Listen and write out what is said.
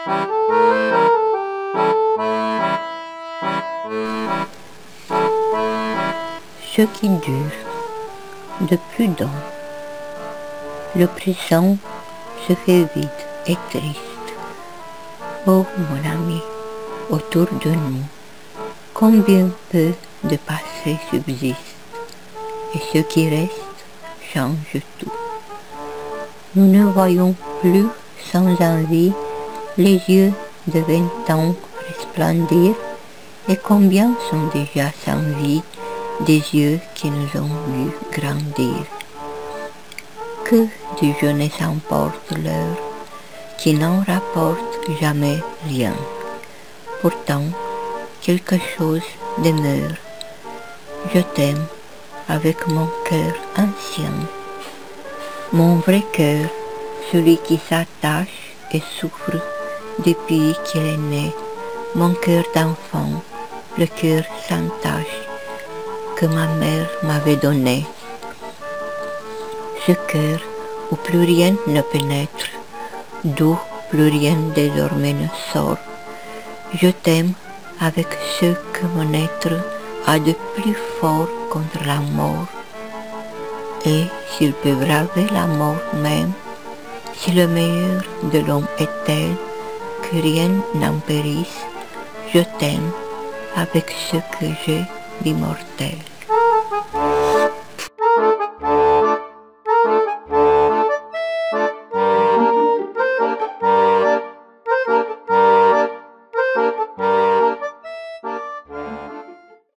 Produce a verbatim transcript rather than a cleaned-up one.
Ce qui dure, de prudent. Le présent se fait vide et triste. Oh mon ami, autour de nous, combien peu de passé subsiste, et ce qui reste change tout. Nous ne voyons plus sans envie les yeux de vingt ans resplendir, et combien sont déjà sans vie des yeux qui nous ont vus grandir. Que de jeunesse emporte l'heure, qui n'en rapporte jamais rien. Pourtant, quelque chose demeure. Je t'aime avec mon cœur ancien. Mon vrai cœur, celui qui s'attache et souffre depuis qu'il est né. Mon cœur d'enfant, le cœur sans tache que ma mère m'avait donné. Ce cœur où plus rien ne pénètre, d'où plus rien désormais ne sort. Je t'aime avec ce que mon être a de plus fort contre la mort. Et s'il peut braver la mort même, si le meilleur de l'homme est tel que rien n'en périsse, je t'aime avec ce que j'ai d'immortel.